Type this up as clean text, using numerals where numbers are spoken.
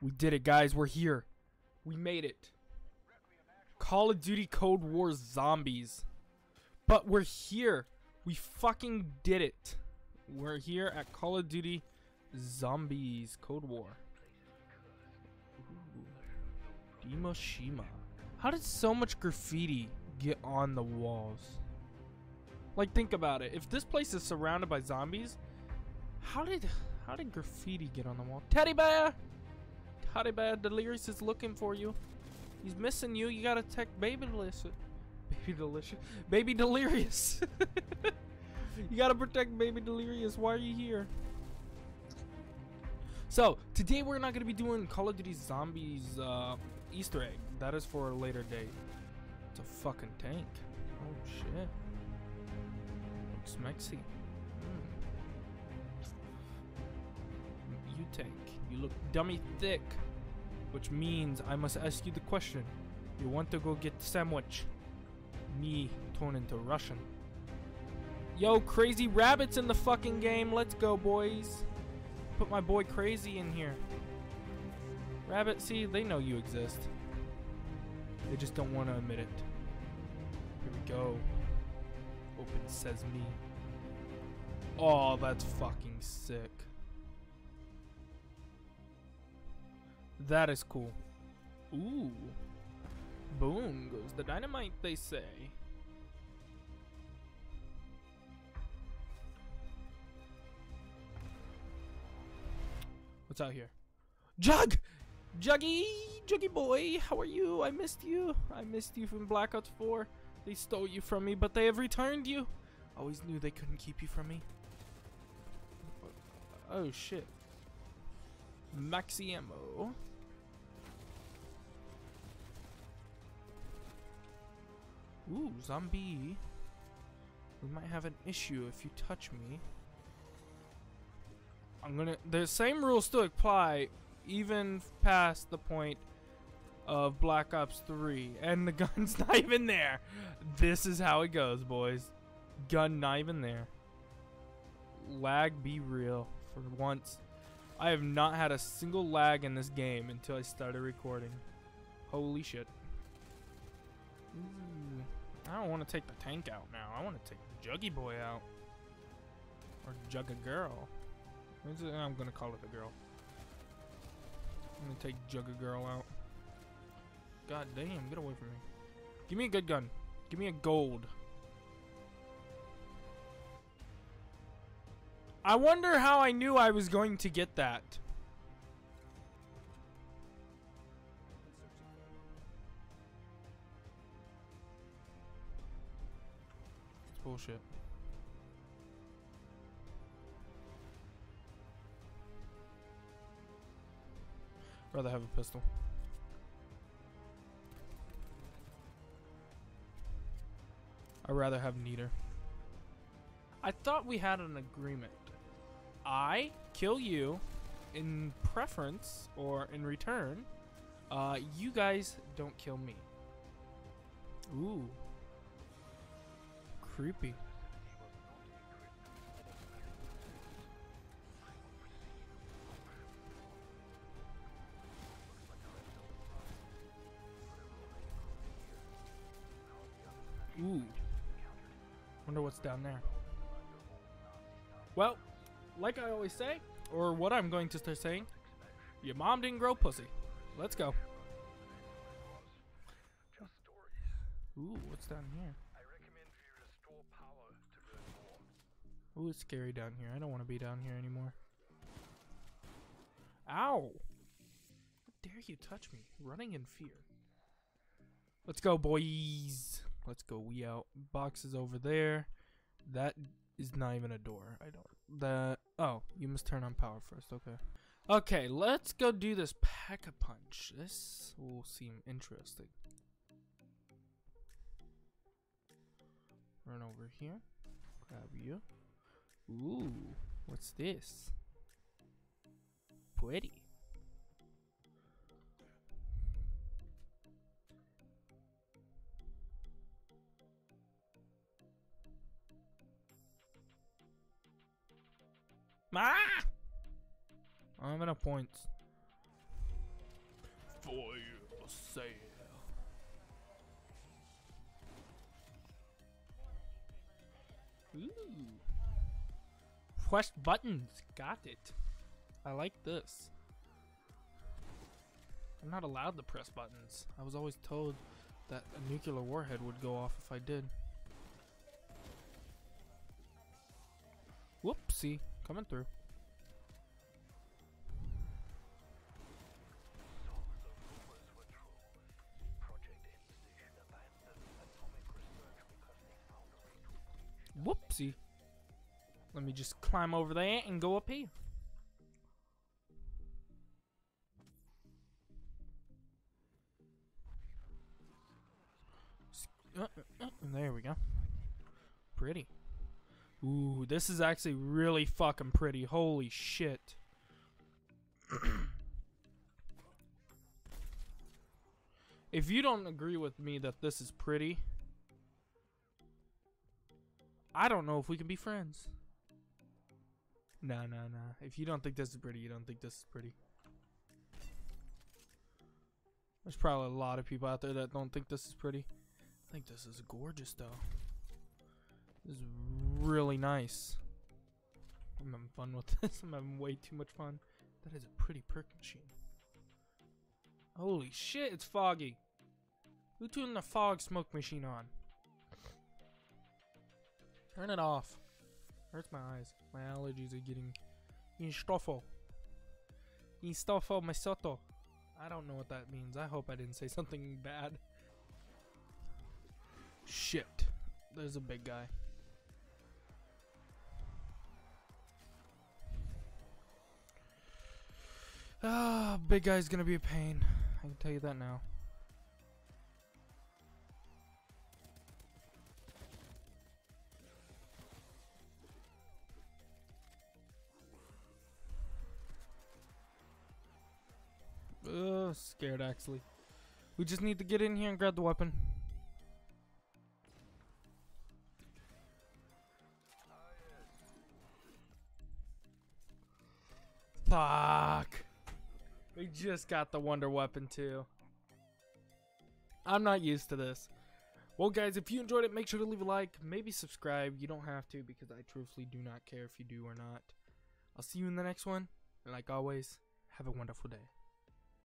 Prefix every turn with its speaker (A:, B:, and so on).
A: We did it, guys. We're here. We made it. Call of Duty Cold War Zombies. But we're here. We fucking did it. We're here at Call of Duty Zombies Cold War. Ooh. Dimoshima. How did so much graffiti get on the walls? Like, think about it. If this place is surrounded by zombies, how did graffiti get on the wall? Teddy bear! Teddy bear, Delirious is looking for you. He's missing you. You gotta protect Baby Delicious. Baby Delicious? Baby Delirious! You gotta protect Baby Delirious. Why are you here? So, today we're not gonna be doing Call of Duty Zombies Easter egg. That is for a later date. It's a fucking tank. Oh shit. Looks mexy. You tank. You look dummy thick. Which means I must ask you the question. You want to go get the sandwich? Me turn into Russian. Yo, Crazy Rabbit's in the fucking game. Let's go, boys. Put my boy Crazy in here. Rabbit, see, they know you exist. They just don't want to admit it. Here we go. Open Sesame. Oh, that's fucking sick. That is cool. Ooh. Boom goes the dynamite, they say. What's out here? Jug! Juggy boy, how are you? I missed you. I missed you from Black Ops 4. They stole you from me, but they have returned you. Always knew they couldn't keep you from me. Oh shit. Maxi ammo. Ooh, zombie. We might have an issue if you touch me. The same rules still apply even past the point of Black Ops 3. And the gun's not even there. This is how it goes, boys. Gun not even there. Lag be real. For once, I have not had a single lag in this game until I started recording. Holy shit. Ooh. I don't want to take the tank out now. I want to take Juggy Boy out. Or Jugga Girl. I'm going to call it a girl. I'm going to take Jugga Girl out. God damn, get away from me. Give me a good gun. Give me a gold. I wonder how I knew I was going to get that. It's bullshit. Rather have a pistol. I'd rather have neither. I thought we had an agreement. I kill you in preference or in return. You guys don't kill me. Ooh. Creepy. Ooh. Wonder what's down there. Well, like I always say, or what I'm going to start saying, your mom didn't grow pussy. Let's go. Ooh, what's down here? Ooh, it's scary down here. I don't want to be down here anymore. Ow! How dare you touch me? Running in fear. Let's go, boys. Let's go. We out. Box is over there. That is not even a door. I don't. That. Oh, you must turn on power first. Okay. Okay, let's go do this Pack-a-Punch. This will seem interesting. Run over here. Grab you. Ooh, what's this? Pretty. Ah! I don't have enough points. say. Ooh. Press buttons. Got it. I like this. I'm not allowed to press buttons. I was always told that a nuclear warhead would go off if I did. Whoopsie. Coming through. Whoopsie. Let me just climb over there and go up here. There we go. Pretty. Ooh, this is actually really fucking pretty. Holy shit. If you don't agree with me that this is pretty, I don't know if we can be friends. Nah. If you don't think this is pretty, you don't think this is pretty. There's probably a lot of people out there that don't think this is pretty. I think this is gorgeous though. This is really nice. I'm having fun with this. I'm having way too much fun. That is a pretty perk machine. Holy shit, it's foggy. Who turned the fog smoke machine on? Turn it off. Hurts my eyes. My allergies are getting instofo. Instofo my soto. I don't know what that means. I hope I didn't say something bad. Shit. There's a big guy. Ah, big guy's gonna be a pain. I can tell you that now. Scared actually. We just need to get in here and grab the weapon. Fuck. We just got the wonder weapon too. I'm not used to this. Well guys, if you enjoyed it, make sure to leave a like, maybe subscribe. You don't have to because I truthfully do not care if you do or not. I'll see you in the next one. And like always, have a wonderful day.